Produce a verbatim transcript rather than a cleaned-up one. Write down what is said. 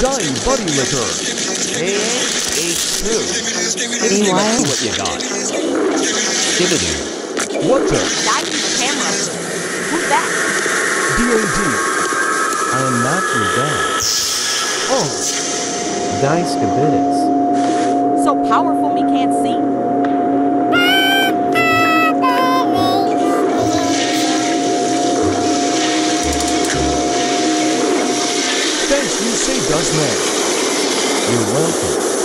Shine Buddy Liquor. A H two. Skibidi, Let's see what you got. Skibidi. What the? Diving camera. Who's that? D A D. I am not your dad. Oh, Die skibidis. So powerful me can't see? thanks you saved us, man. You're welcome.